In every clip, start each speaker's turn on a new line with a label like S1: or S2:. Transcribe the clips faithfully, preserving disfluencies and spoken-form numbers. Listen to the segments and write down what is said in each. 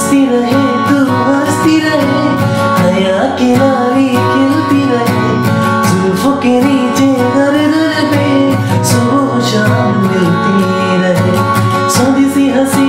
S1: हंसती रहे तू हंसती रहे, हया की नाली खिलती रहे, जुल्फों के नीचे गर्दन पे सुबह शाम मिलती रहे, सोनी सी हंसी।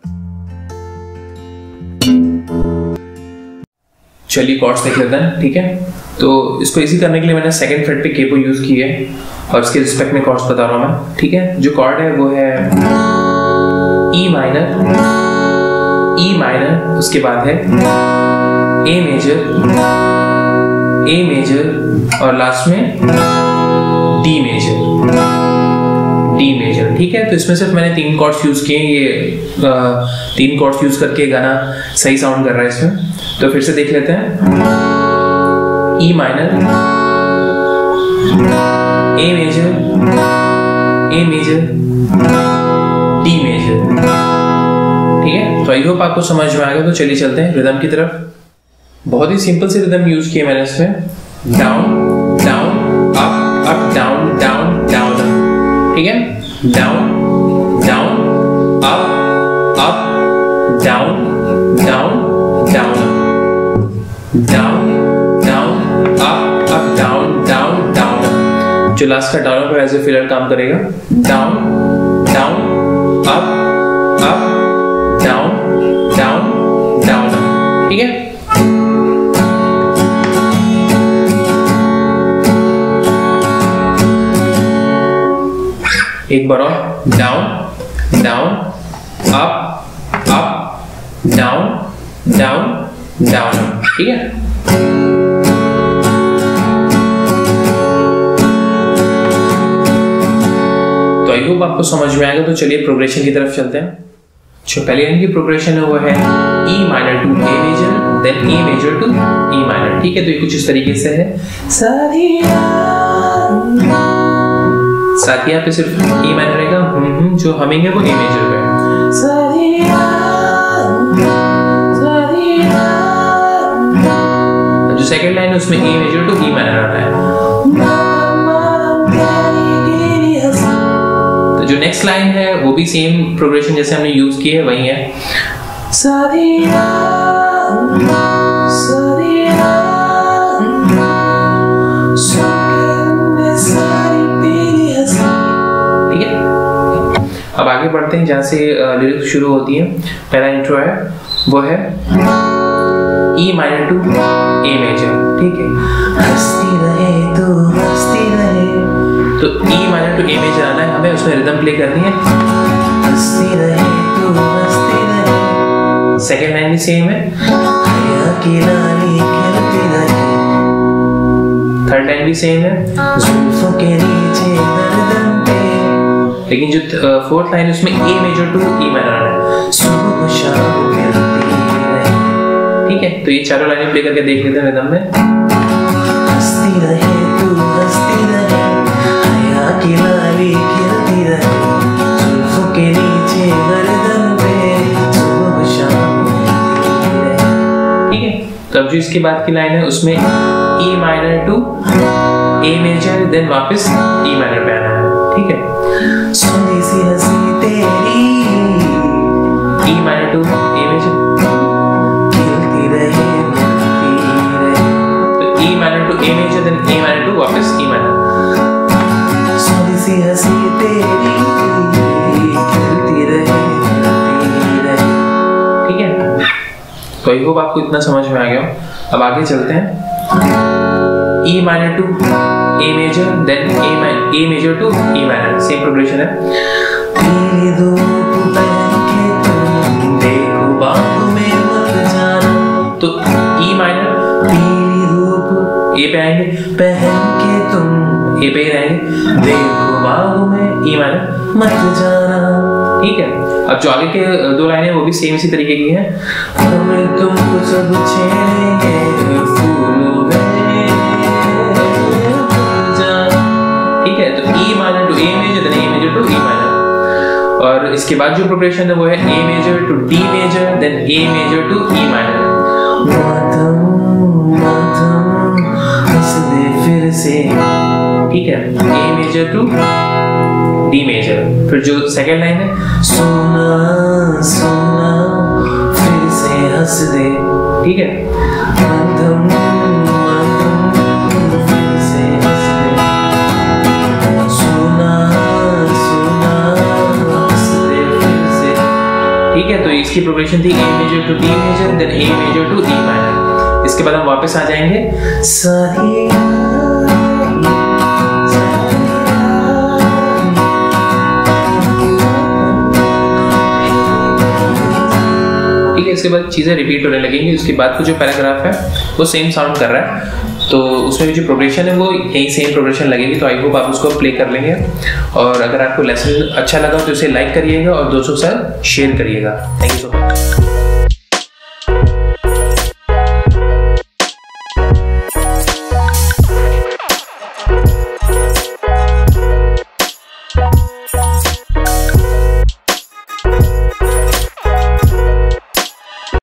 S2: चलिए कॉर्ड्स देख लेते हैं, ठीक है। तो इसको इजी करने के लिए मैंने सेकंड फ्रेट पे के को यूज किया है और इसके रिस्पेक्ट में कॉर्ड्स बता रहा हूँ मैं, ठीक है। जो कॉर्ड है वो है ई माइनर, ई माइनर, उसके बाद है ए मेजर, ए मेजर और लास्ट में डी मेजर, डी मेजर, ठीक है। तो इसमें सिर्फ मैंने तीन कॉर्ड्स यूज किए, ये आ, तीन कॉर्ड्स यूज करके गाना सही साउंड कर रहा है इसमें। तो फिर से देख लेते हैं, E minor, A major, A major, D major, ठीक है। तो आई होप आपको समझ में आएगा। तो चलिए चलते हैं रिदम की तरफ। बहुत ही सिंपल से रिदम यूज किए मैंने इसमें, down down up up down down down, ठीक है। Down down up up down down down, down down up up down down down. जो लास्ट का डाउन पर एज ए फिलर काम करेगा, down down up up down down down, ठीक है। एक बार और, down down up up down down down, ठीक है। तो आई होप आपको समझ में आएगा। तो चलिए प्रोग्रेशन की तरफ चलते हैं। जो पहली लाइन की प्रोग्रेशन है वो है E minor to A major, then A major to E minor, ठीक है। तो ये कुछ इस तरीके से है, साथ ही यहाँ पे सिर्फ ई माइनर रहेगा, हम जो हमिंग है वो ए मेजर पे। जो सेकंड लाइन है उसमें A major to E minor आ रहा है। तो जो नेक्स्ट लाइन है वो भी सेम प्रोग्रेशन जैसे हमने यूज की है वही है, ठीक है। अब आगे बढ़ते हैं जहाँ से लिरिक्स शुरू होती है। पहला इंट्रो है वो है E minor to A major, ठीक है।
S1: हंसती रहे तू हंसती रहे,
S2: तो E minor to A major आना है हमें, उसमें रिदम प्ले करनी है,
S1: हंसती रहे तू हंसती रहे,
S2: सेकेंड लाइन भी सेम है,
S1: हया की नाली खिलती रहे,
S2: थर्ड लाइन भी सेम है,
S1: जुल्फों के नीचे गर्दन पे,
S2: लेकिन जो फोर्थ लाइन है उसमें A major to E minor आना है,
S1: सुबह शाम मिलती रहे,
S2: ठीक है। तो ये चारों लाइनें प्ले करके देख लेते हैं रिदम में।
S1: हंसती रहे तू हंसती रहे, हया की नाली खिलती रहे, जुल्फों के नीचे गर्दन पे सुबह शाम मिलती रहे, ठीक है।
S2: तो अब जो इसके बाद की लाइन है उसमें E minor to A major, then वापस ई माइनर पे आना है, ठीक है।
S1: सोनी सी हंसी तेरी,
S2: E minor to A major,
S1: खिलती रहे मिलती रहे,
S2: तो E minor to A major, then A minor to वापस ई माइनर,
S1: सोनी सी हंसी तेरी, खिलती रहे मिलती रहे,
S2: ठीक है। तो आई होप आपको इतना समझ में आ गया। अब आगे चलते हैं, E minor to A major, then A A major to E minor, same progression है।
S1: पीली धूप पहन के तुम देखो बाहों में मत जाना,
S2: तो ई माइनर
S1: पीली धूप
S2: ए पे आएंगे,
S1: पहन के तुम
S2: ए पे ही रहेंगे,
S1: देखो बाहों में
S2: ई माइनर,
S1: मत जाना,
S2: ठीक है। अब जो आगे के दो लाइनें वो भी सेम इसी तरीके की हैं,
S1: हम तुमको सब छेड़ेंगे फूलों में,
S2: ठीक है। तो E minor to A major, then A major to E minor, और इसके बाद जो प्रोग्रेशन है वो है A major to D major, then A major to E minor,
S1: मातम मातम हंस दे फिर से,
S2: ठीक है। A major to D major. फिर जो सेकंड लाइन है,
S1: सोना सोना फिर से
S2: ठीक है।
S1: मधुम मधुम फिर से हंसते, सुना सुना हंसते फिर से।
S2: ठीक है, तो इसकी प्रोग्रेशन थी A major to D major, then A major to E minor. इसके बाद हम वापस आ जाएंगे
S1: साहिया
S2: ठीक है। इसके बाद चीज़ें रिपीट होने लगेंगी। उसके बाद का जो पैराग्राफ है वो सेम साउंड कर रहा है, तो उसमें जो प्रोग्रेशन है वो यही सेम प्रोग्रेशन लगेगी। तो आई होप आप उसको प्ले कर लेंगे, और अगर आपको लेसन अच्छा लगा तो इसे लाइक करिएगा और दोस्तों के साथ शेयर करिएगा। Thank you so much.